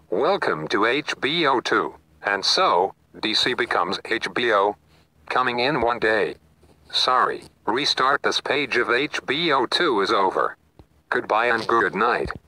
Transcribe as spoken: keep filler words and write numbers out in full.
Welcome to H B O two. And so, D C becomes H B O. Coming in one day. Sorry, restart this page of H B O two is over. Goodbye and good night.